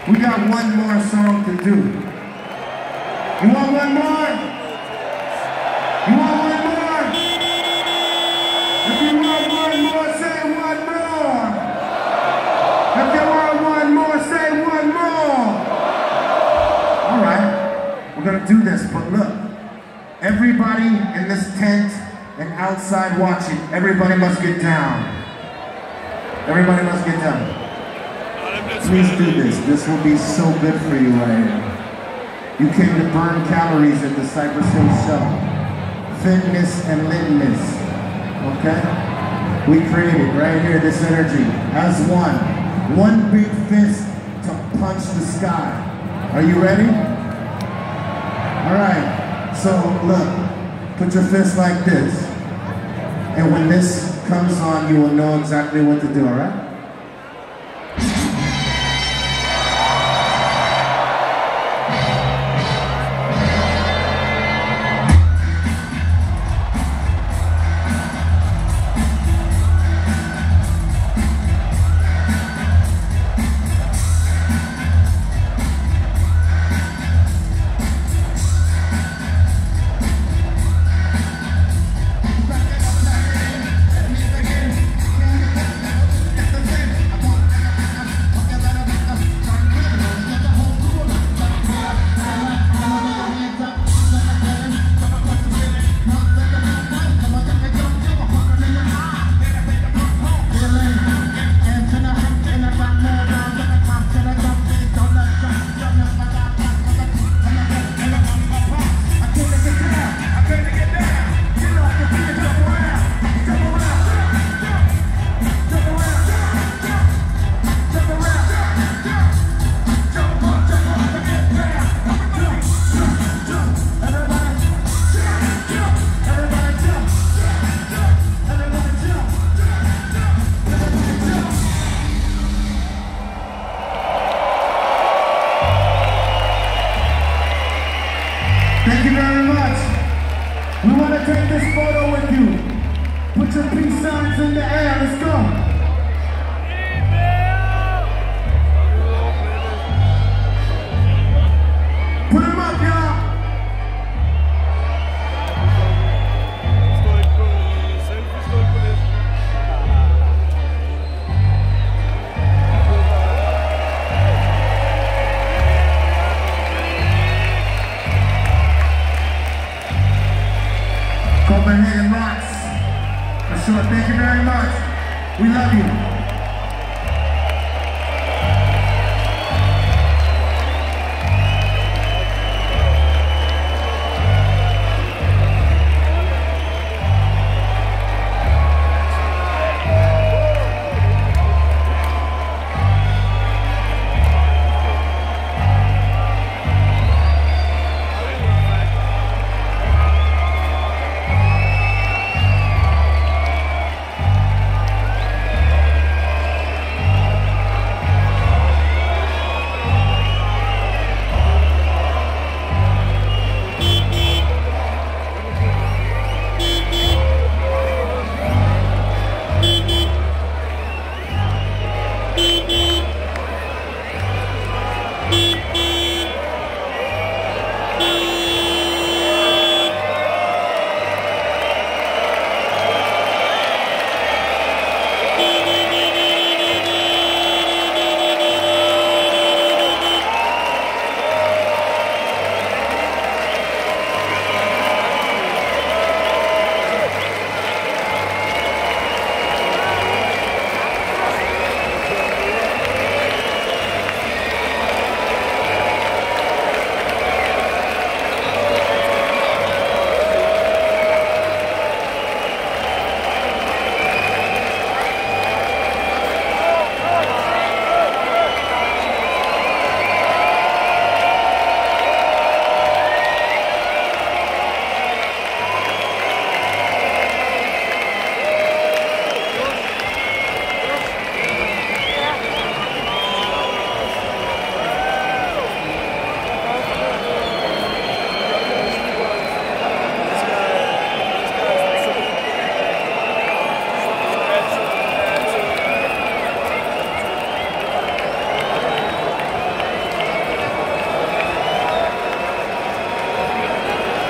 We got one more song to do. You want one more? You want one more? If you want one more, say one more. If you want one more, say one more. All right, we're gonna do this, but look, everybody in this tent and outside watching, everybody must get down. Everybody must get down. Please do this. This will be so good for you right here. You came to burn calories at the Cypress Hill show. Fitness and litness. Okay? We created right here this energy as one. One big fist to punch the sky. Are you ready? Alright. So look, put your fist like this. And when this comes on, you will know exactly what to do, alright? Thank you very much. We want to take this photo with you. Put your peace signs in the air. Let's go.